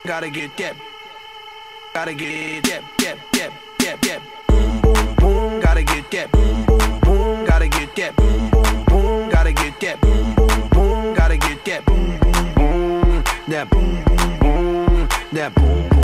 Gotta get that. Gotta get that. Boom, boom, boom. Gotta get that. Boom, boom, boom. Gotta get that. Boom, boom, boom. Gotta get that. Boom, boom, boom. Gotta get that. Boom, boom, boom. That boom, boom, boom. That boom.